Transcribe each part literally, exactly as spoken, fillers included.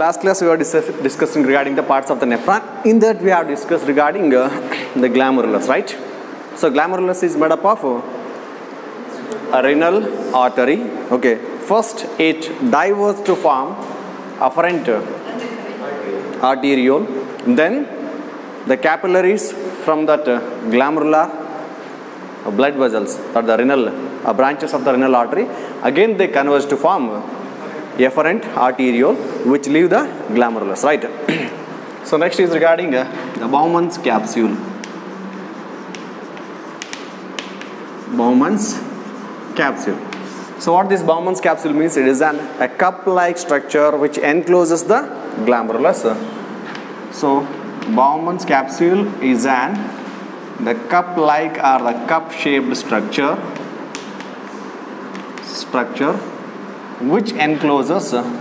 last class we were discuss discussing regarding the parts of the nephron. In that we have discussed regarding uh, the glomerulus, right? So glomerulus is made up of uh, a renal artery. Okay, first it diverges to form afferent arteriole, then the capillaries from that uh, glomerular uh, blood vessels or the renal uh, branches of the renal artery, again they converge to form uh, efferent arteriole which leave the glomerulus, right? So next is regarding uh, the Bowman's capsule. Bowman's capsule. So what this Bowman's capsule means, it is an a cup-like structure which encloses the glomerulus. So Bowman's capsule is an the cup-like or the cup-shaped structure structure which encloses uh,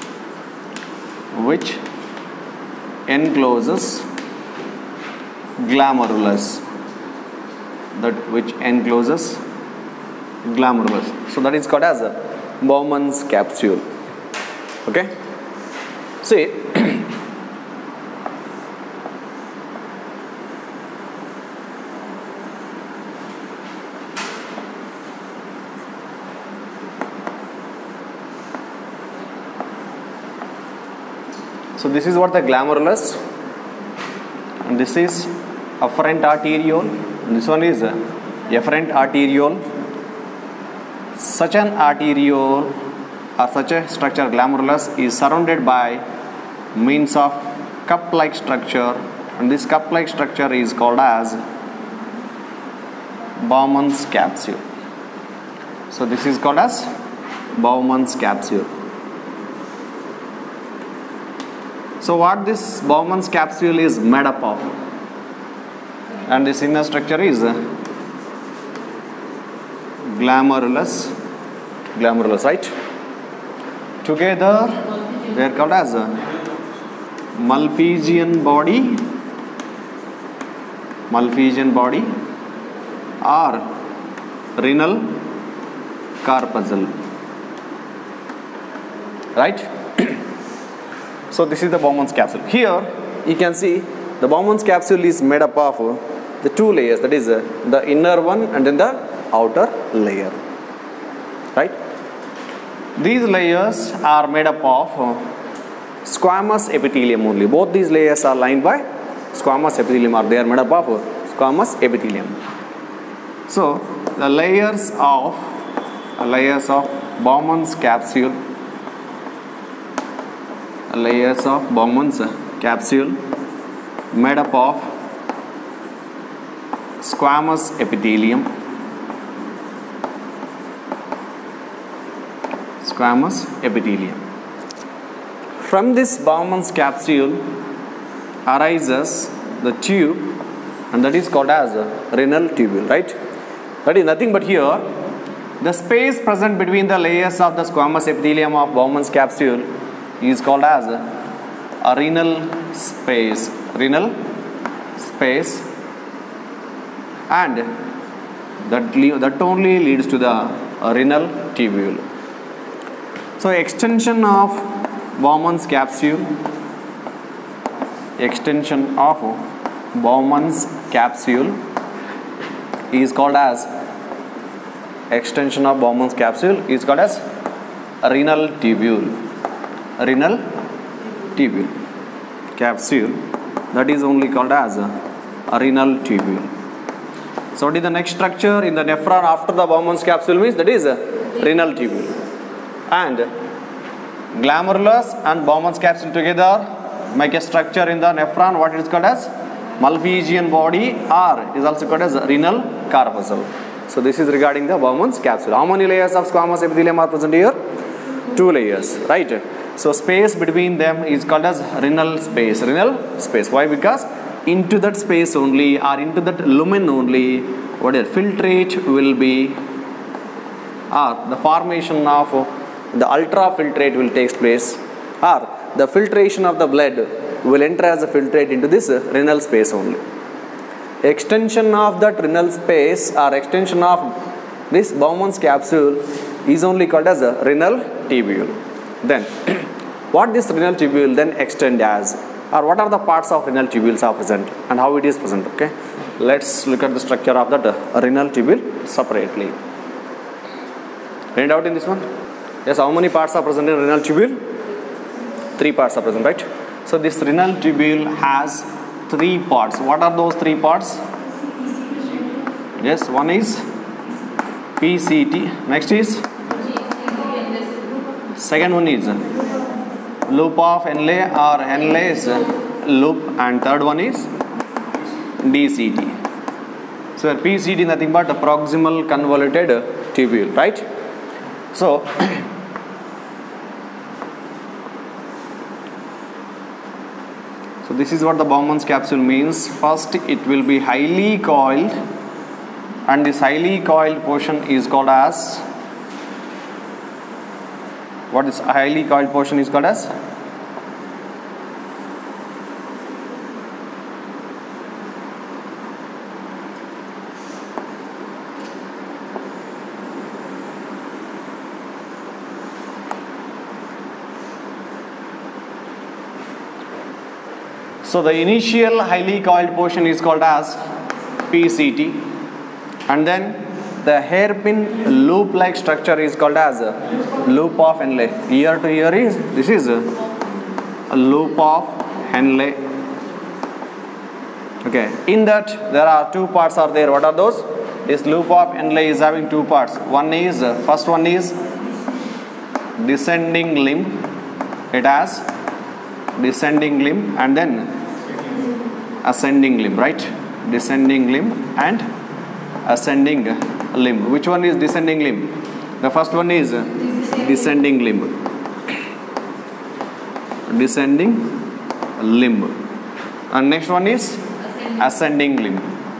which encloses glomerulus. That which encloses glomerulus. So that is called as a Bowman's capsule. Okay. See. So this is what the glomerulus, and this is afferent arteriole, and this one is efferent arteriole. Such an arteriole or such a structure, glomerulus, is surrounded by means of cup-like structure, and this cup-like structure is called as Bowman's capsule. So this is called as Bowman's capsule. So what this Bowman's capsule is made up of, and this inner structure is glomerulus, glomerulus, right? Together they are called as a Malpighian body, Malpighian body, or renal corpuscle, right? So this is the Bowman's capsule. Here you can see the Bowman's capsule is made up of uh, the two layers, that is uh, the inner one and then the outer layer, right? These layers are made up of uh, squamous epithelium only. Both these layers are lined by squamous epithelium, or they are made up of uh, squamous epithelium. So the layers of uh, layers of Bowman's capsule layers of Bowman's capsule made up of squamous epithelium, squamous epithelium. From this Bowman's capsule arises the tube, and that is called as a renal tubule, right? That is nothing but here the space present between the layers of the squamous epithelium of Bowman's capsule is called as a renal space, renal space, and that that only leads to the renal tubule. So extension of Bowman's capsule, extension of Bowman's capsule is called as extension of Bowman's capsule is called as renal tubule. Renal tubule capsule, that is only called as a, a renal tubule. So what is the next structure in the nephron after the Bowman's capsule means, that is a renal tubule, and glomerulus and Bowman's capsule together make a structure in the nephron what is called as Malpighian body, or is also called as renal corpuscle. So this is regarding the Bowman's capsule. How many layers of squamous epithelium are present here? Two layers, right? So space between them is called as renal space, renal space. Why? Because into that space only, or into that lumen only, what is filtrate will be, or the formation of the ultrafiltrate will take place, or the filtration of the blood will enter as a filtrate into this renal space only. Extension of that renal space or extension of this Bowman's capsule is only called as a renal tubule. Then what this renal tubule then extend as, or what are the parts of renal tubules are present and how it is present. Okay, let's look at the structure of that uh, renal tubule separately. Any doubt in this one? Yes, how many parts are present in renal tubule? Three parts are present, right? So this renal tubule has three parts. What are those three parts? Yes, one is P C T. Next is, second one is loop of Henle or Henle's loop, and third one is D C T. So P C T nothing but a proximal convoluted tubule, right? So so this is what the Bowman's capsule means. First it will be highly coiled, and this highly coiled portion is called as, what is highly coiled portion is called as? So the initial highly coiled portion is called as P C T, and then the hairpin loop like structure is called as a loop of Henle. Ear to ear is, this is a loop of Henle. Okay, in that there are two parts are there. What are those? This loop of Henle is having two parts. One is, first one is descending limb. It has descending limb and then ascending limb, right? Descending limb and ascending limb. Which one is descending limb? The first one is descending limb. Descending limb. And next one is ascending limb.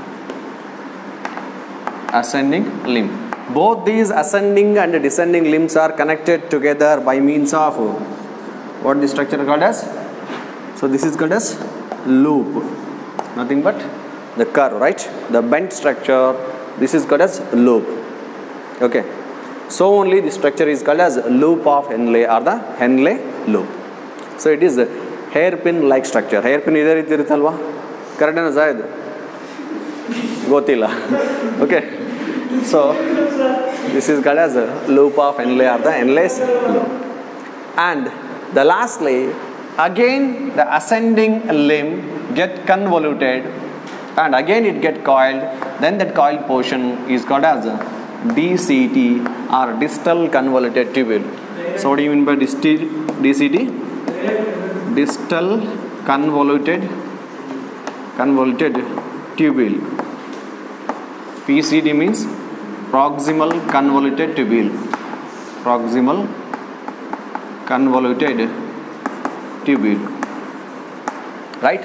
Ascending limb. Both these ascending and descending limbs are connected together by means of what the structure is called as? So this is called as loop. Nothing but the curve, right? The bent structure. This is called as loop. Okay. So only the structure is called as loop of Henle or the Henle loop. So it is a hairpin like structure. Hairpin idhar idiruthalva? Correct na Zayed? Gotilla. Okay. So this is called as a loop of Henle or the Henle's loop. And the lastly, again the ascending limb get convoluted and again it get coiled, then that coiled portion is called as D C T or distal convoluted tubule. So what do you mean by D C T? Distal convoluted convoluted tubule. P C D means proximal convoluted tubule. Proximal convoluted tubule, right?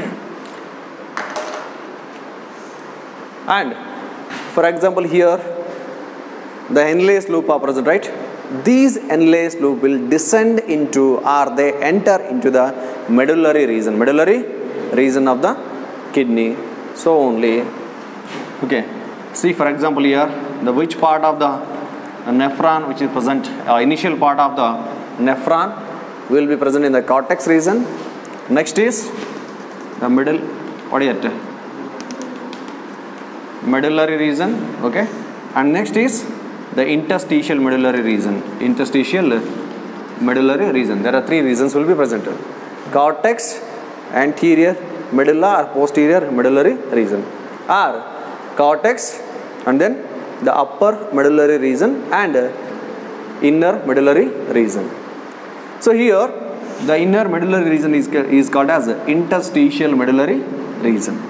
And for example here the Henle's loop are present, right? These Henle's loop will descend into or they enter into the medullary region, medullary region of the kidney. So only, okay, see for example here the which part of the nephron which is present, uh, initial part of the nephron will be present in the cortex region. Next is the middle, what is it? Medullary region, okay, and next is the interstitial medullary region. Interstitial medullary region. There are three regions will be present: cortex, anterior medulla or posterior medullary region, or cortex and then the upper medullary region and inner medullary region. So here the inner medullary region is, is called as interstitial medullary region.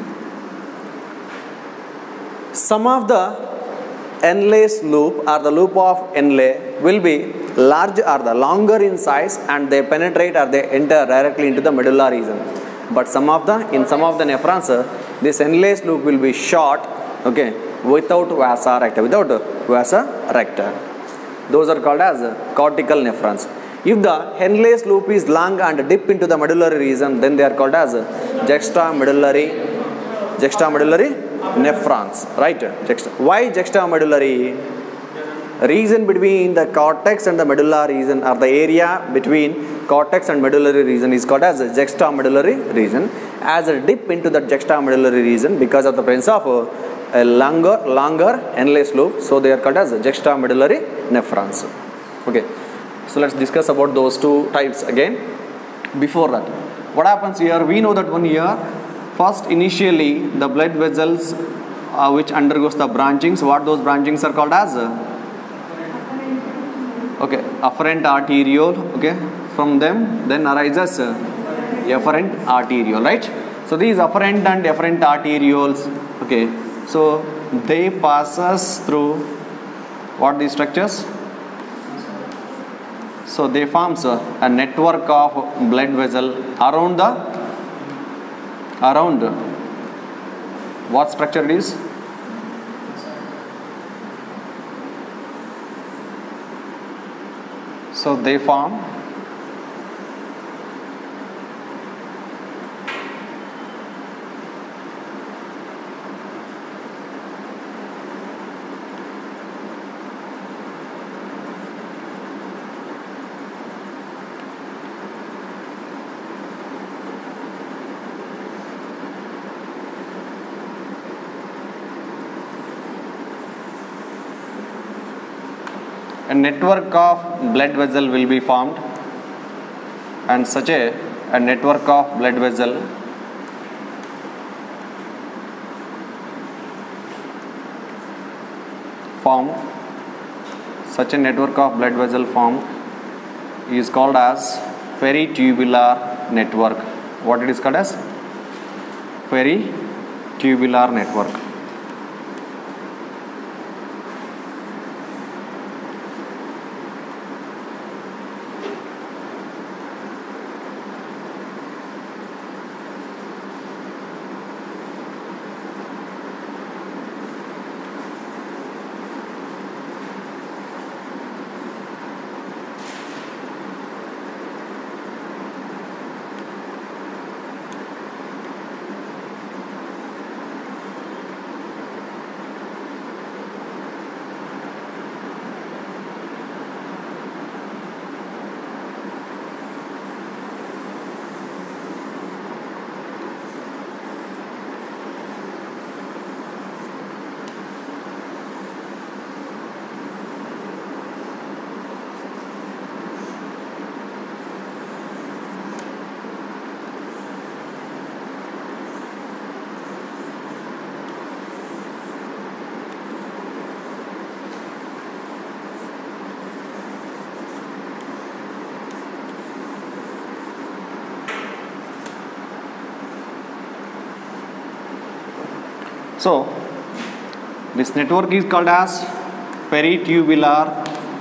Some of the Henle's loop or the loop of Henle will be large or the longer in size and they penetrate or they enter directly into the medulla region. But some of the in some of the nephrons this Henle's loop will be short, okay, without vasa recta, without vasa recta. Those are called as cortical nephrons. If the Henle's loop is long and dip into the medullary region, then they are called as juxtamedullary juxtamedullary nephrons, right? Why juxtamedullary? Region between the cortex and the medulla region, or the area between cortex and medullary region is called as a juxtamedullary region. As a dip into the juxtamedullary region because of the presence of uh, a longer, longer endless loop, so they are called as juxtamedullary nephrons. Okay, so let's discuss about those two types again. Before that, what happens here? We know that one here, first initially the blood vessels uh, which undergoes the branchings, what those branchings are called as? Uh, okay, afferent arteriole. Okay, from them then arises uh, efferent arteriole, right? So these afferent and efferent arterioles, okay, so they passes through what these structures? So they forms a, a network of blood vessel around the around what structure it is? So they form a network of blood vessel will be formed, and such a, a network of blood vessel formed, such a network of blood vessel formed is called as peritubular network. What it is called as? Peritubular network. So this network is called as peritubular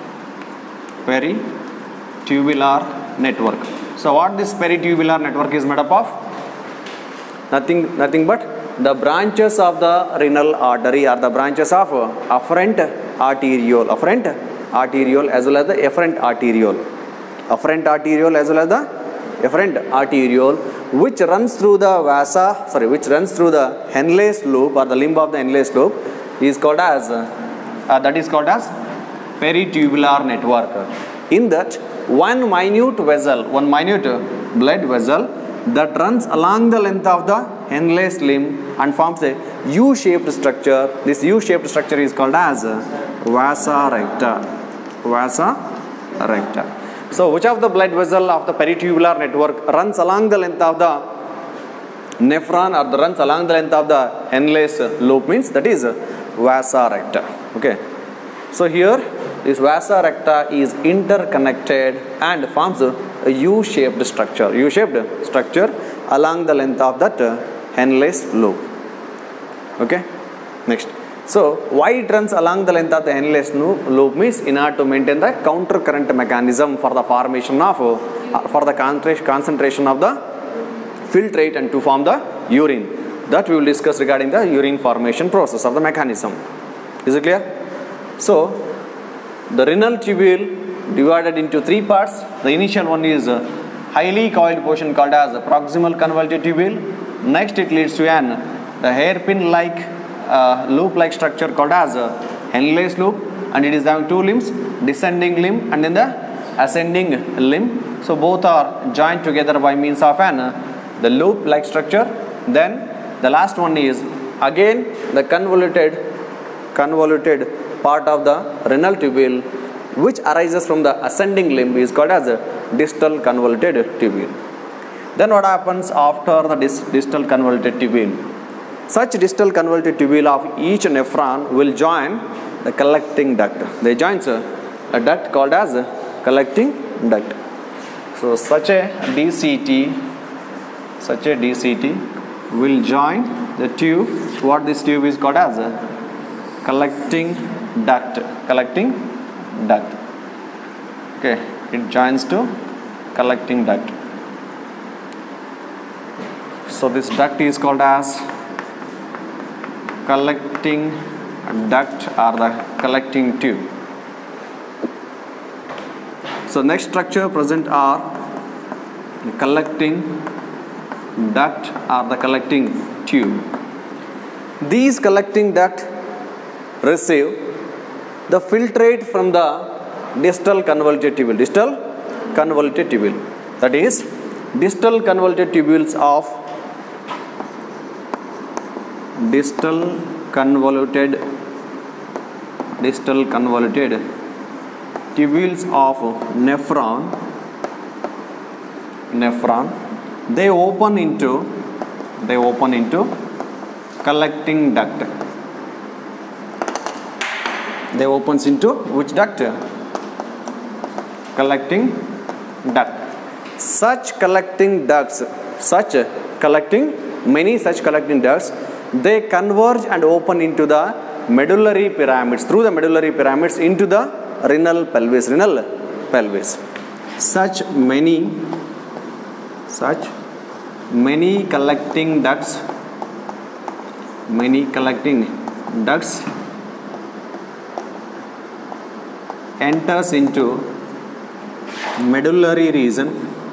peritubular network. So what this peritubular network is made up of? Nothing nothing but the branches of the renal artery or the branches of afferent arteriole, afferent arteriole as well as the efferent arteriole, afferent arteriole as well as the efferent arteriole, which runs through the vasa, sorry, which runs through the Henle's loop or the limb of the Henle's loop is called as, uh, that is called as peritubular network. In that, one minute vessel, one minute blood vessel that runs along the length of the Henle's limb and forms a U-shaped structure. This U-shaped structure is called as vasa recta. Vasa recta. So which of the blood vessel of the peritubular network runs along the length of the nephron or the runs along the length of the Henle's loop means that is vasa recta. Okay. So here this vasa recta is interconnected and forms a U-shaped structure. U-shaped structure along the length of that Henle's loop. Okay. Next. So why it runs along the length of the Henle's loop means in order to maintain the counter current mechanism for the formation of uh, for the concentration of the filtrate and to form the urine. That we will discuss regarding the urine formation process of the mechanism. Is it clear? So the renal tubule divided into three parts. The initial one is a highly coiled portion called as the proximal convoluted tubule. Next it leads to an the hairpin like Uh, loop-like structure called as a Henle's loop, and it is having two limbs, descending limb and then the ascending limb. So both are joined together by means of an uh, the loop like structure. Then the last one is again the convoluted convoluted part of the renal tubule, which arises from the ascending limb, is called as a distal convoluted tubule. Then what happens after the dis distal convoluted tubule? Such distal convoluted tubule of each nephron will join the collecting duct. They join a duct called as a collecting duct. So such a D C T, such a D C T will join the tube. What this tube is called as a collecting duct. Collecting duct. Okay, it joins to collecting duct. So this duct is called as collecting duct or the collecting tube. So next structure present are the collecting duct or the collecting tube. These collecting duct receive the filtrate from the distal convoluted tubule. Distal convoluted tubule. That is, distal convoluted tubules of distal convoluted distal convoluted tubules of nephron nephron they open into they open into collecting duct. They opens into which duct? Collecting duct. Such collecting ducts, such collecting many such collecting ducts, they converge and open into the medullary pyramids, through the medullary pyramids into the renal pelvis, renal pelvis. Such many, such many collecting ducts, many collecting ducts enters into medullary region,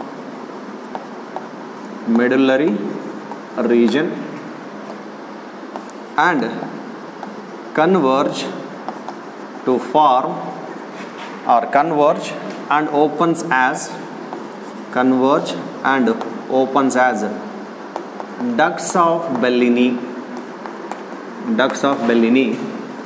medullary region and converge to form or converge and opens as converge and opens as ducts of Bellini, ducts of Bellini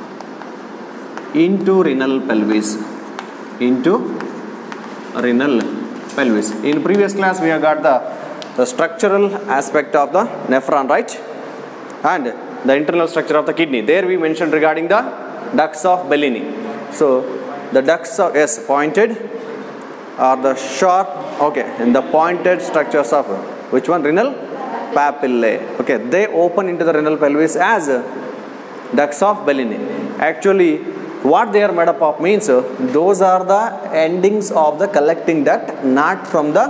into renal pelvis, into renal pelvis. In previous class we have got the, the structural aspect of the nephron, right? And the internal structure of the kidney. There we mentioned regarding the ducts of Bellini. So the ducts of, yes, pointed are the sharp, okay, and the pointed structures of which one? Renal papillae. Okay, they open into the renal pelvis as ducts of Bellini. Actually, what they are made up of means those are the endings of the collecting duct, not from the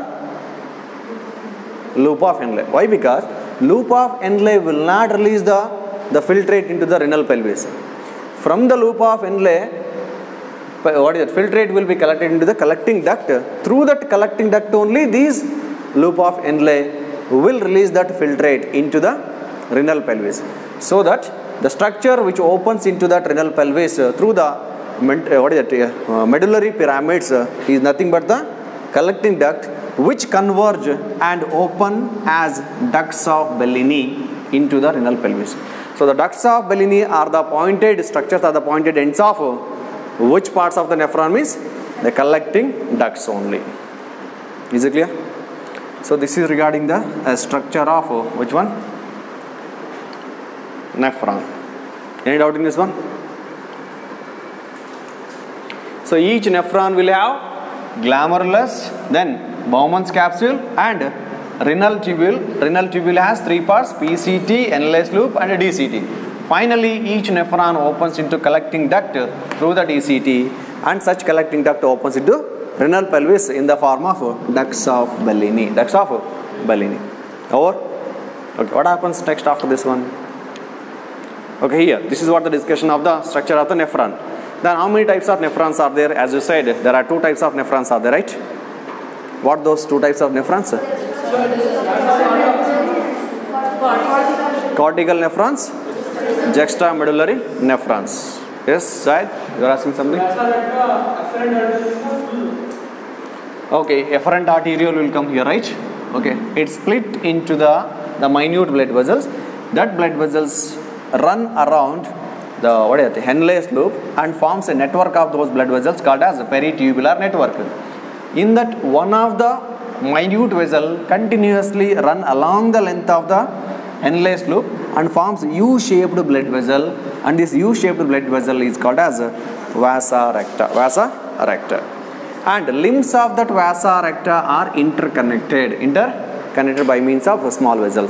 loop of Henle. Why? Because loop of Henle will not release the the filtrate into the renal pelvis. From the loop of Henle, what is that? Filtrate will be collected into the collecting duct. Through that collecting duct only, these loop of Henle will release that filtrate into the renal pelvis. So that the structure which opens into that renal pelvis uh, through the uh, what is that? Uh, medullary pyramids uh, is nothing but the collecting duct, which converge and open as ducts of Bellini into the renal pelvis. So the ducts of Bellini are the pointed structures, are the pointed ends of uh, which parts of the nephron means the collecting ducts only. Is it clear? So this is regarding the uh, structure of uh, which one? Nephron. Any doubt in this one? So each nephron will have glomerulus, then Bowman's capsule and renal tubule. Renal tubule has three parts: P C T, Henle's loop and D C T. Finally, each nephron opens into collecting duct through the D C T, and such collecting duct opens into renal pelvis in the form of ducts of Bellini. Ducts of Bellini. Over? Okay, what happens next after this one? Okay, here, this is what the discussion of the structure of the nephron. Then how many types of nephrons are there? As you said, there are two types of nephrons are there, right? What those two types of nephrons? Cortical nephrons, juxtamedullary nephrons. Yes, Syed, you are asking something? Okay, efferent arteriole will come here, right? Okay, it's split into the the minute blood vessels. That blood vessels run around the what is it, Henle's loop, and forms a network of those blood vessels called as peritubular network. In that, one of the minute vessel continuously run along the length of the Henle's loop and forms U-shaped blood vessel, and this U-shaped blood vessel is called as vasa recta. Vasa recta. And limbs of that vasa recta are interconnected, interconnected by means of small vessels.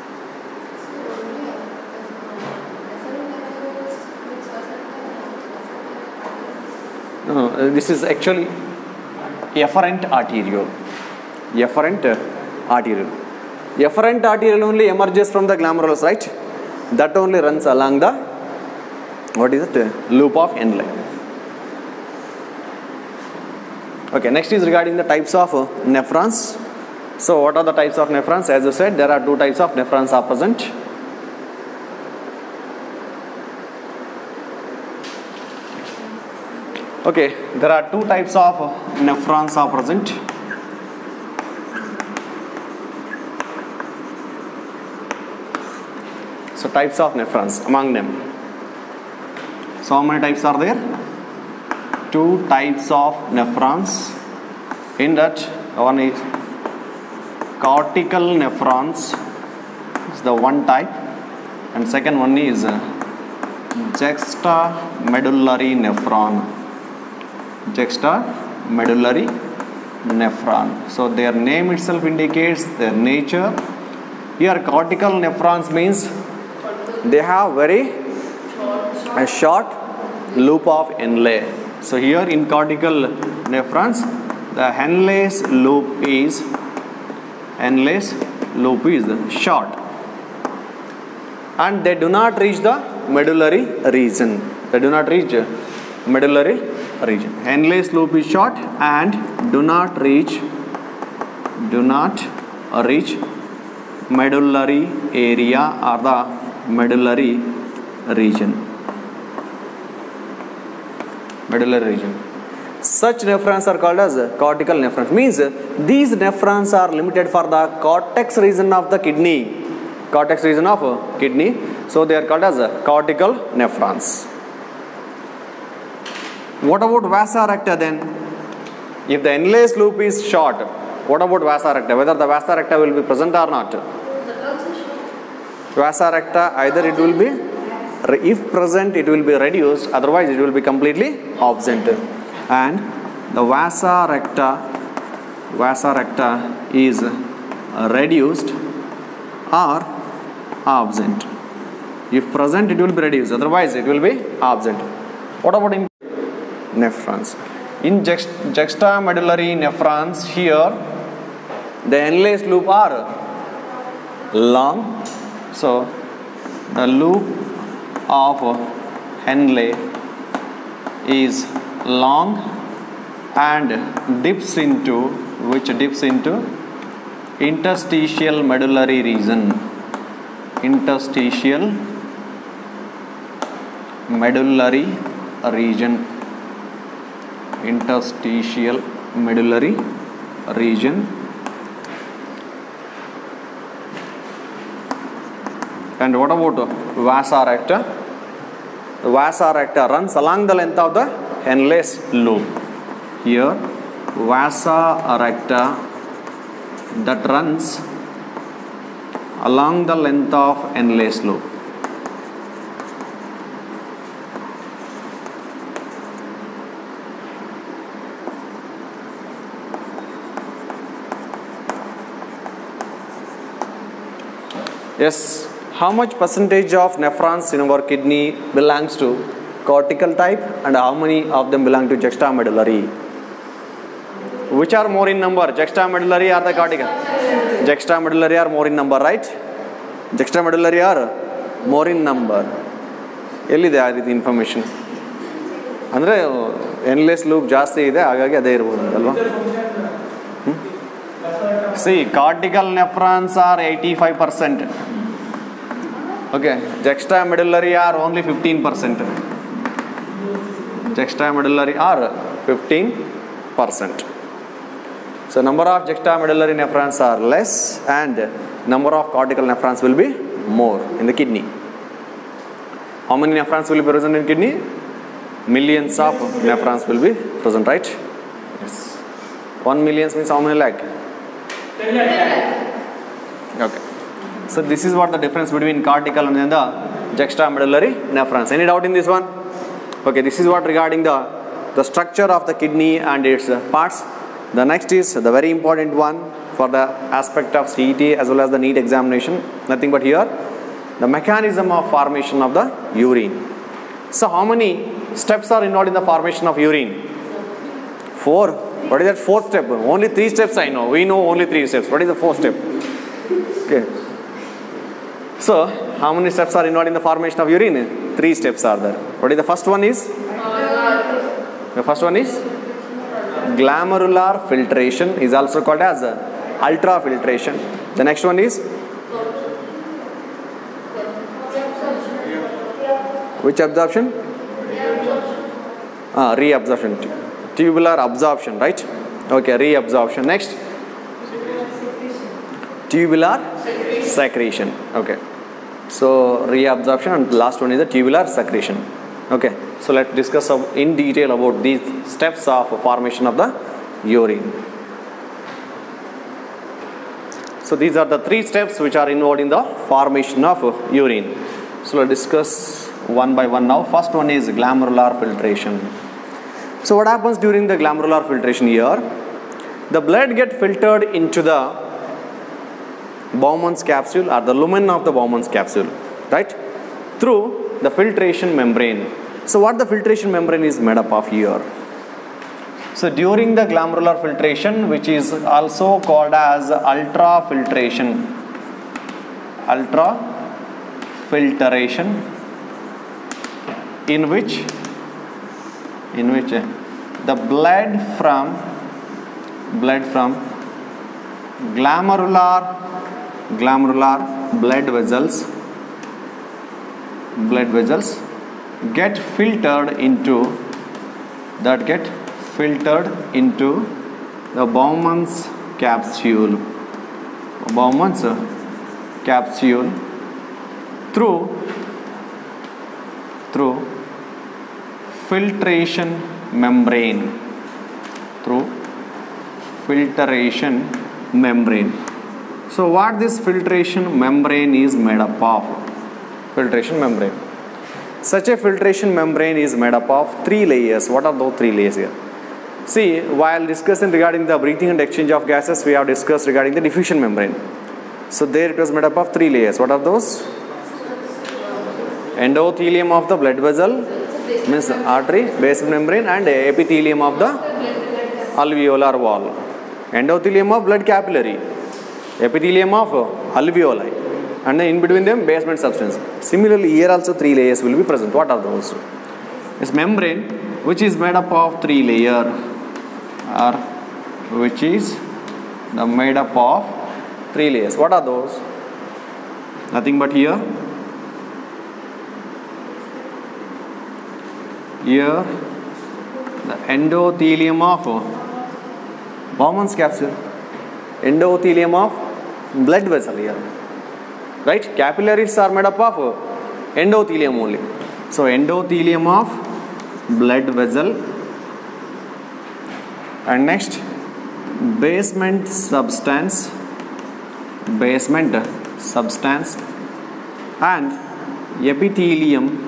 No, this is actually efferent arteriole. Efferent arteriole. Efferent arteriole only emerges from the glomerulus, right? That only runs along the, what is it, loop of Henle. Okay, next is regarding the types of nephrons. So what are the types of nephrons? As I said, there are two types of nephrons are present. Okay, there are two types of nephrons are present. So types of nephrons among them. So how many types are there? Two types of nephrons. In that, one is cortical nephrons, is the one type, and second one is juxtamedullary nephron. Juxtamedullary nephron. So their name itself indicates their nature. Here cortical nephrons means they have very a short loop of Henle. So here in cortical nephrons, the Henle's loop is Henle's loop is short, and they do not reach the medullary region. They do not reach medullary region. Henle's loop is short and do not reach do not reach medullary area or the medullary region. Medullary region. Such nephrons are called as cortical nephrons. Means these nephrons are limited for the cortex region of the kidney. Cortex region of kidney. So they are called as cortical nephrons. What about vasa recta then? If the Henle's loop is short, what about vasa recta? Whether the vasa recta will be present or not? Vasa recta, either it will be, if present it will be reduced, otherwise it will be completely absent. And the vasa recta, vasa recta is reduced or absent. If present it will be reduced, otherwise it will be absent. What about in nephrons? In juxt juxtamedullary nephrons, here the Henle's loop are long. So the loop of Henle is long and dips into, which dips into interstitial medullary region. Interstitial medullary region. Interstitial medullary region. And what about vasa recta? The vasa recta runs along the length of the Henle's loop. Here, vasa recta that runs along the length of Henle's loop. Yes. How much percentage of nephrons in our kidney belongs to cortical type and how many of them belong to juxtamedullary? Which are more in number, juxtamedullary or the cortical? Juxtamedullary are more in number, right? Juxtamedullary are more in number. Ellide aa riti information andre Henle's loop jaasti ide hagagi ade irbodu alva. See, cortical nephrons are eighty-five percent. Okay, juxtamedullary are only fifteen percent. Juxtamedullary are fifteen percent. So number of juxtamedullary nephrons are less and number of cortical nephrons will be more in the kidney. How many nephrons will be present in kidney? Millions of nephrons will be present, right? Yes. One million means how many lakh? ten lakh. Okay. So this is what the difference between cortical and then the juxtamedullary nephrons. Any doubt in this one? Okay, this is what regarding the, the structure of the kidney and its uh, parts. The next is the very important one for the aspect of C E T as well as the NEET examination. Nothing but here, the mechanism of formation of the urine. So how many steps are involved in the formation of urine? Four. What is that fourth step? Only three steps I know. We know only three steps. What is the fourth step? Okay. So how many steps are involved in the formation of urine? Three steps are there. What is the first one is? The first one is glomerular filtration, is also called as ultrafiltration. The next one is which absorption? Ah, reabsorption. Tubular absorption, right? Okay, reabsorption. Next, tubular secretion. Okay, so reabsorption, and last one is the tubular secretion. Okay, so let's discuss in detail about these steps of formation of the urine. So these are the three steps which are involved in the formation of urine. So let's discuss one by one now. First one is glomerular filtration. So what happens during the glomerular filtration here? The blood gets filtered into the Bowman's capsule or the lumen of the Bowman's capsule, right? Through the filtration membrane. So what the filtration membrane is made up of here? So during the glomerular filtration, which is also called as ultrafiltration, ultrafiltration, in which in which the blood from blood from glomerular glomerular blood vessels blood vessels get filtered into that get filtered into the Bowman's capsule Bowman's capsule through through filtration membrane through filtration membrane. So what this filtration membrane is made up of? Filtration membrane. Such a filtration membrane is made up of three layers. What are those three layers here? See, while discussing regarding the breathing and exchange of gases, we have discussed regarding the diffusion membrane. So there it was made up of three layers. What are those? Endothelium of the blood vessel, means artery, basement membrane, and epithelium of the alveolar wall. Endothelium of blood capillary, epithelium of alveoli, and in between them basement substance. Similarly, here also three layers will be present. What are those? This membrane, which is made up of three layer, or which is the made up of three layers. What are those? Nothing but here. Here, the endothelium of Bowman's capsule, endothelium of blood vessel here, right? Capillaries are made up of endothelium only. So endothelium of blood vessel, and next basement substance, basement substance, and epithelium.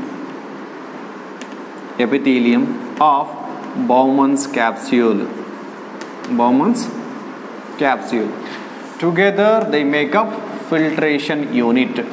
Epithelium of Bowman's capsule. Bowman's capsule. Together they make up filtration unit.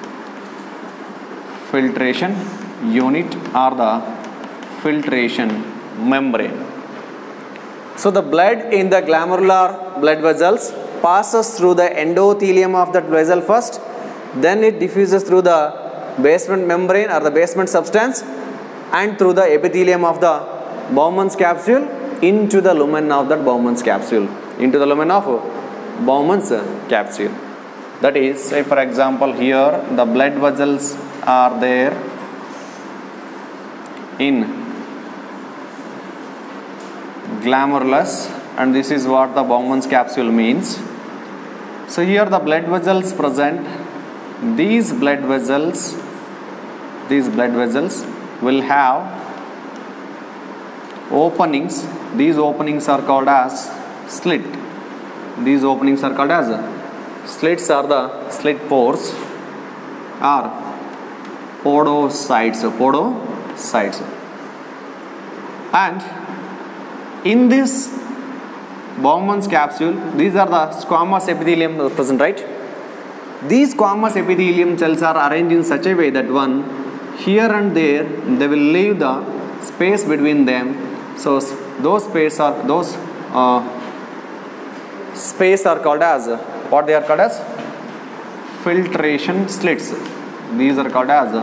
Filtration unit or the filtration membrane. So the blood in the glomerular blood vessels passes through the endothelium of that vessel first, then it diffuses through the basement membrane or the basement substance, and through the epithelium of the Bowman's capsule into the lumen of that Bowman's capsule, into the lumen of Bowman's capsule. That is, say for example here the blood vessels are there in glomerulus and this is what the Bowman's capsule means. So here the blood vessels present. These blood vessels, these blood vessels will have openings. These openings are called as slit. These openings are called as slits, are the slit pores, or podocytes. Podocytes. And in this Bowman's capsule, these are the squamous epithelium present, right? These squamous epithelium cells are arranged in such a way that one here and there they will leave the space between them. So those space are those uh, space are called as what they are called as filtration slits. These are called as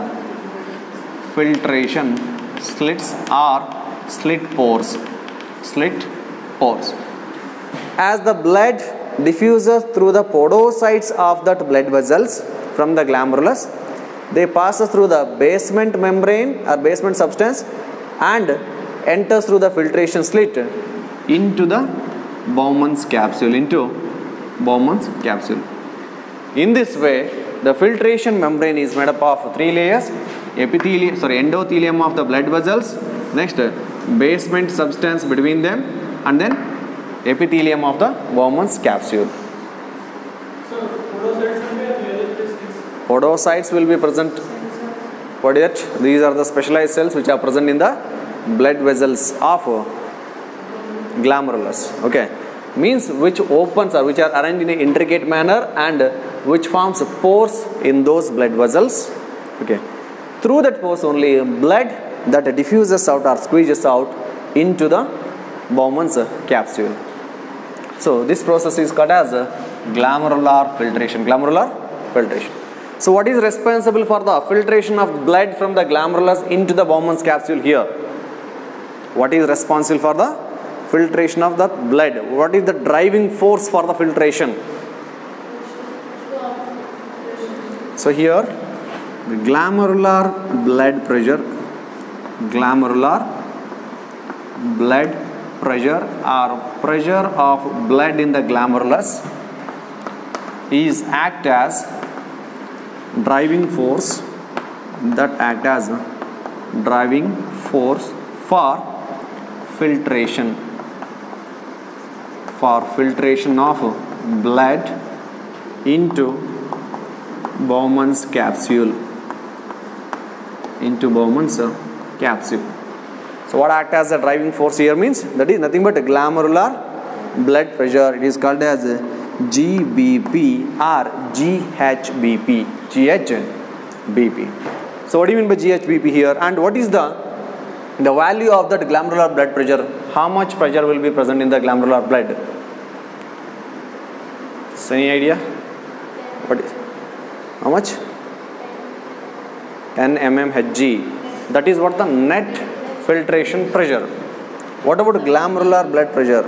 filtration slits or slit pores. Slit pores. As the blood diffuses through the podocytes of that blood vessels from the glomerulus, they pass through the basement membrane or basement substance and enters through the filtration slit into the Bowman's capsule. Into Bowman's capsule. In this way, the filtration membrane is made up of three layers: epithelium, sorry, endothelium of the blood vessels, next basement substance between them, and then epithelium of the Bowman's capsule. So podocytes will be available. Podocytes will be present. What is it? These are the specialized cells which are present in the blood vessels of glomerulus. Okay, means which opens or which are arranged in an intricate manner and which forms pores in those blood vessels. Okay, through that pores only blood that diffuses out or squeezes out into the Bowman's capsule. So this process is called as glomerular filtration. Glomerular filtration. So what is responsible for the filtration of blood from the glomerulus into the Bowman's capsule here? What is responsible for the filtration of the blood? What is the driving force for the filtration? So here the glomerular blood pressure, glomerular blood pressure or pressure of blood in the glomerulus is act as driving force, that act as driving force for filtration, for filtration of blood into Bowman's capsule, into Bowman's capsule. So what act as a driving force here means that is nothing but a glomerular blood pressure. It is called as G B P or G H B P. G H B P. So what do you mean by G H B P here? And what is the the value of that glomerular blood pressure? How much pressure will be present in the glomerular blood? So any idea? What is how much? ten millimeters per Hg. That is what the net filtration pressure. What about glomerular blood pressure?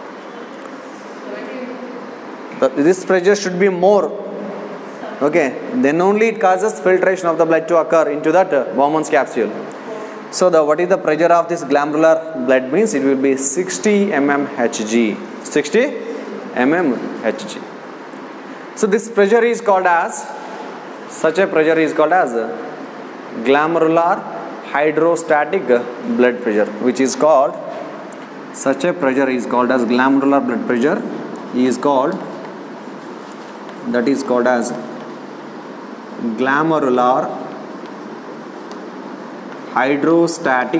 This pressure should be more. Okay, then only it causes filtration of the blood to occur into that Bowman's capsule. So the what is the pressure of this glomerular blood means? It will be sixty millimeters per Hg. sixty millimeters per Hg. So this pressure is called as, such a pressure is called as glomerular hydrostatic blood pressure, which is called, such a pressure is called as glomerular blood pressure is called, that is called as glomerular hydrostatic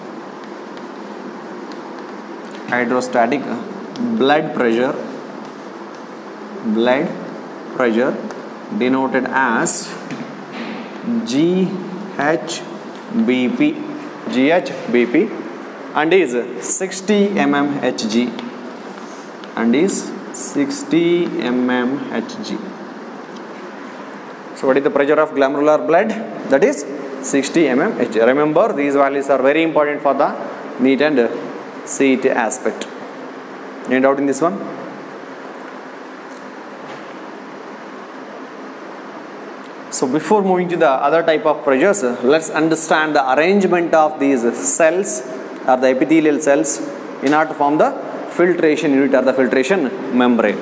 hydrostatic blood pressure, blood pressure denoted as G H B P, G H B P, and is sixty millimeters per Hg, and is sixty millimeters per Hg. So what is the pressure of glomerular blood? That is sixty millimeters per Hg. Remember, these values are very important for the NEET and C E T aspect. Any doubt in this one? So before moving to the other type of pressures, let's understand the arrangement of these cells or the epithelial cells in order to form the filtration unit or the filtration membrane.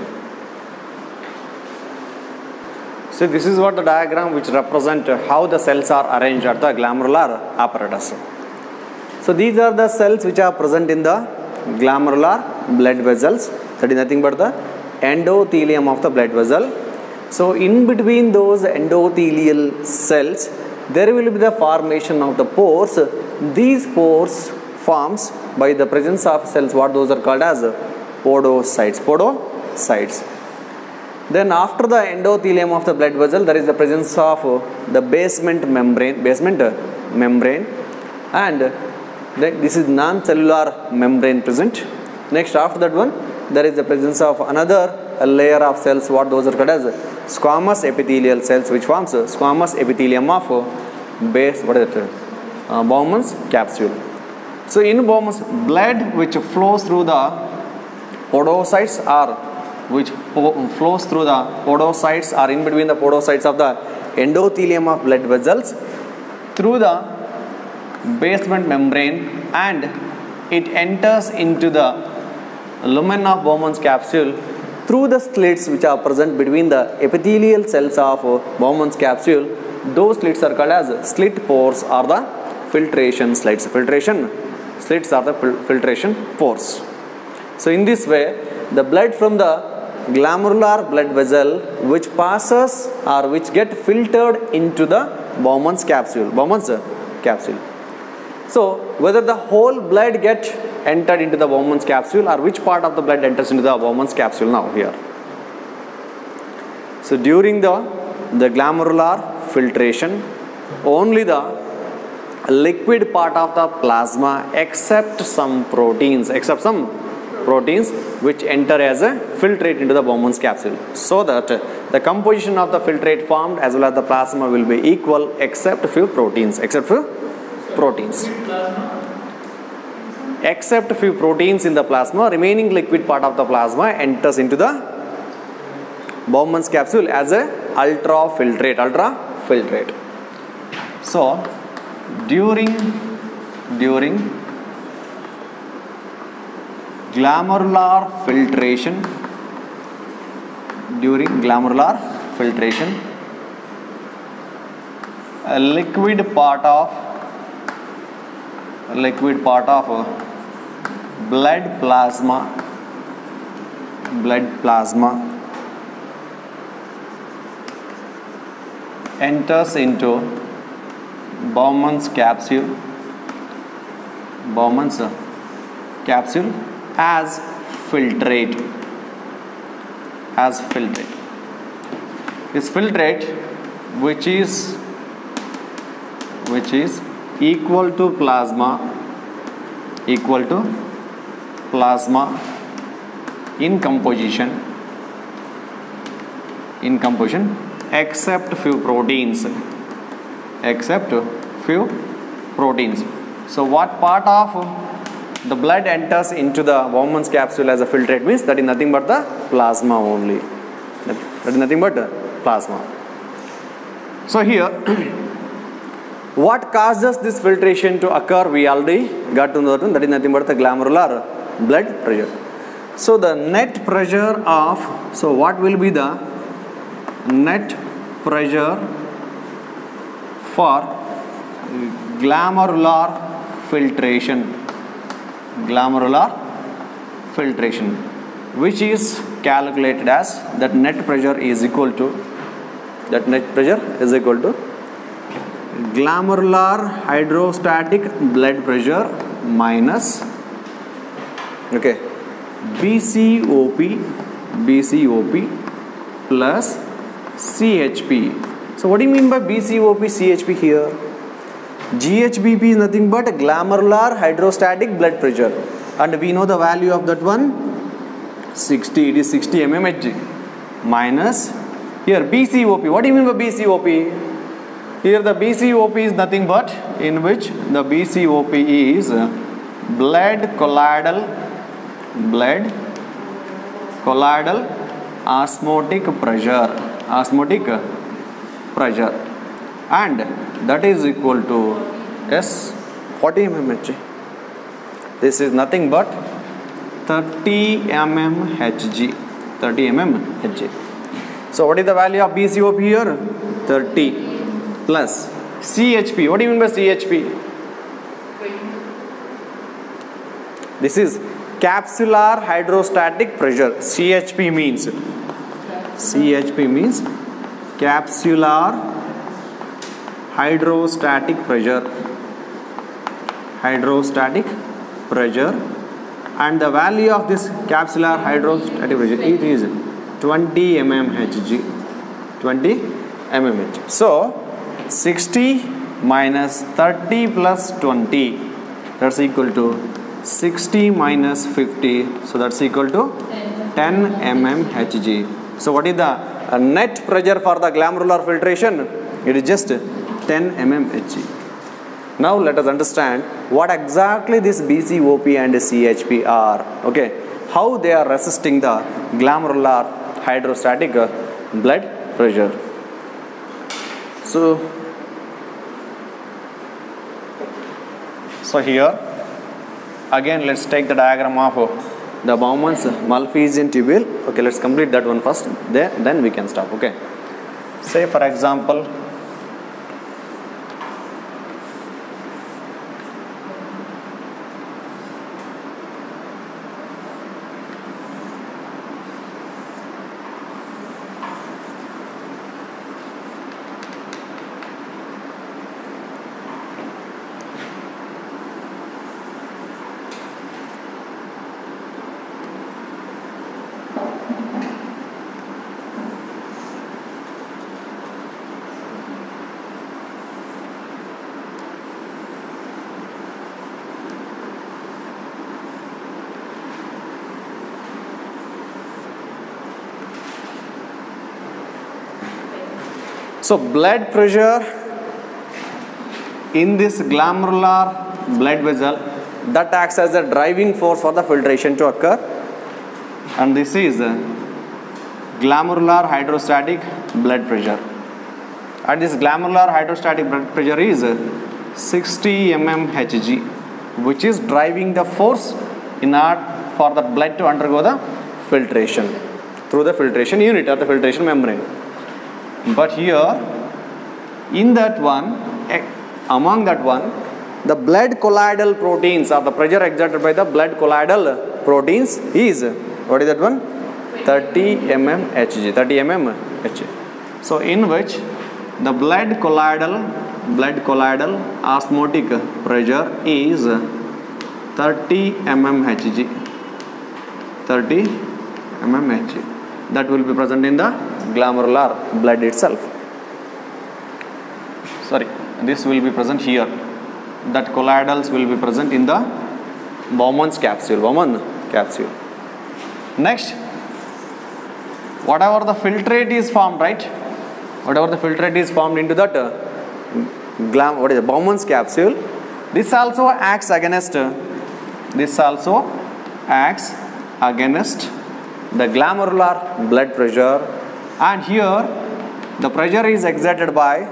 So this is what the diagram which represent how the cells are arranged at the glomerular apparatus. So these are the cells which are present in the glomerular blood vessels. That is nothing but the endothelium of the blood vessel. So in between those endothelial cells, there will be the formation of the pores. These pores forms by the presence of cells, what those are called as podocytes. Podocytes. Then after the endothelium of the blood vessel, there is the presence of the basement membrane, basement membrane, and this is non-cellular membrane present. Next, after that one, there is the presence of another layer of cells, what those are called as squamous epithelial cells, which forms squamous epithelium of base, what is it, uh, Bowman's capsule. So in Bowman's blood which flows through the podocytes or which flows through the podocytes or in between the podocytes of the endothelium of blood vessels through the basement membrane, and it enters into the lumen of Bowman's capsule through the slits which are present between the epithelial cells of Bowman's capsule. Those slits are called as slit pores or the filtration slits. Filtration slits are the filtration pores. So in this way, the blood from the glomerular blood vessel which passes or which get filtered into the Bowman's capsule. Bowman's capsule. So whether the whole blood get entered into the Bowman's capsule or which part of the blood enters into the Bowman's capsule now here. So during the, the glomerular filtration, only the liquid part of the plasma except some proteins, except some proteins which enter as a filtrate into the Bowman's capsule, so that the composition of the filtrate formed as well as the plasma will be equal except few proteins, except few proteins. Except few proteins in the plasma, remaining liquid part of the plasma enters into the Bowman's capsule as a ultrafiltrate, ultrafiltrate. So during during glomerular filtration, during glomerular filtration, a liquid part of a liquid part of blood plasma, blood plasma enters into Bowman's capsule, Bowman's capsule as filtrate, as filtrate. This filtrate which is which is equal to plasma, equal to plasma in composition, in composition except few proteins, except few proteins. So what part of the blood enters into the Bowman's capsule as a filtrate means that is nothing but the plasma only. That is nothing but the plasma. So here, what causes this filtration to occur? We already got to know that, that is nothing but the glomerular blood pressure. So the net pressure of, so what will be the net pressure for glomerular filtration, glomerular filtration, which is calculated as that net pressure is equal to, that net pressure is equal to glomerular hydrostatic blood pressure minus, okay, B C O P, B C O P plus C H P. So what do you mean by B C O P, C H P here? G H B P is nothing but glomerular hydrostatic blood pressure, and we know the value of that one, sixty, it is sixty millimeters of mercury, minus here B C O P. What do you mean by B C O P? Here the B C O P is nothing but, in which the B C O P is blood colloidal, blood colloidal osmotic pressure, osmotic pressure, and that is equal to yes forty millimeters of mercury. This is nothing but thirty millimeters Hg. thirty millimeters Hg. So what is the value of B C O P here? thirty plus C H P. What do you mean by C H P? This is capsular hydrostatic pressure. C H P means C H P means capsular hydrostatic pressure. Hydrostatic pressure, and the value of this capsular hydrostatic pressure, it is twenty millimeters Hg. twenty millimeters Hg. So sixty minus thirty plus twenty, that's equal to sixty minus fifty, so that's equal to ten millimeters Hg. So what is the uh, net pressure for the glomerular filtration? It is just ten millimeters Hg. Now let us understand what exactly this B C O P and C H P are. Okay, how they are resisting the glomerular hydrostatic uh, blood pressure. So, so here again let's take the diagram of uh, the Bowman's Malpighian tubule. Okay, let's complete that one first. Then then we can stop. Okay, say for example, so blood pressure in this glomerular blood vessel, that acts as a driving force for the filtration to occur, and this is glomerular hydrostatic blood pressure, and this glomerular hydrostatic blood pressure is sixty millimeters Hg, which is driving the force in order for the blood to undergo the filtration through the filtration unit or the filtration membrane. But here in that one, among that one, the blood colloidal proteins, or the pressure exerted by the blood colloidal proteins is, what is that one? thirty millimeters Hg. thirty millimeters Hg. So in which the blood colloidal blood colloidal osmotic pressure is thirty millimeters Hg. thirty millimeters Hg. That will be present in the glomerular blood itself. Sorry, this will be present here. That colloidals will be present in the Bowman's capsule. Bowman capsule. Next, whatever the filtrate is formed, right? Whatever the filtrate is formed into that uh, glam, what is it? Bowman's capsule. This also acts against. Uh, this also acts against the glomerular blood pressure, and here the pressure is exerted by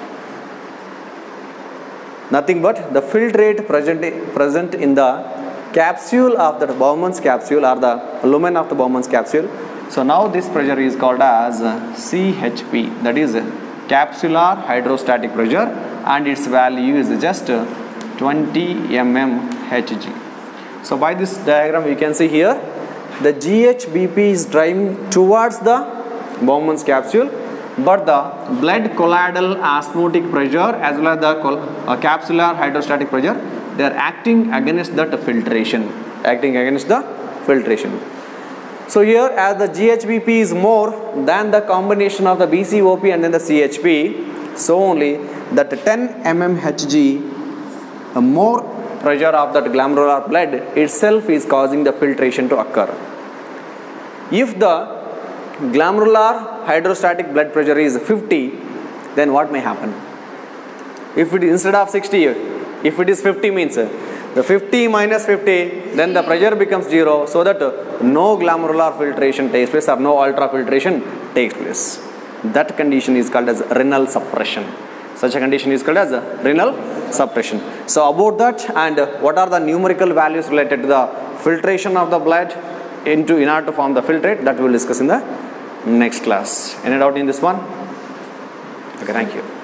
nothing but the filtrate present, present in the capsule of the Bowman's capsule, or the lumen of the Bowman's capsule. So now this pressure is called as C H P, that is capsular hydrostatic pressure, and its value is just twenty millimeters Hg. So by this diagram we can see here the G H B P is driving towards the Bowman's capsule, but the blood colloidal osmotic pressure as well as the uh, capsular hydrostatic pressure, they are acting against that filtration, acting against the filtration. So here, as the G H B P is more than the combination of the B C O P and then the C H P, so only that ten millimeters Hg, a more pressure of that glomerular blood itself is causing the filtration to occur. If the glomerular hydrostatic blood pressure is fifty, then what may happen? If it is instead of sixty, if it is fifty, means the fifty minus fifty, then the pressure becomes zero, so that no glomerular filtration takes place or no ultrafiltration takes place. That condition is called as renal suppression. Such a condition is called as renal suppression. So about that, and uh, what are the numerical values related to the filtration of the blood into in order to form the filtrate, that we will discuss in the next class. Any doubt in this one? Okay, thank you.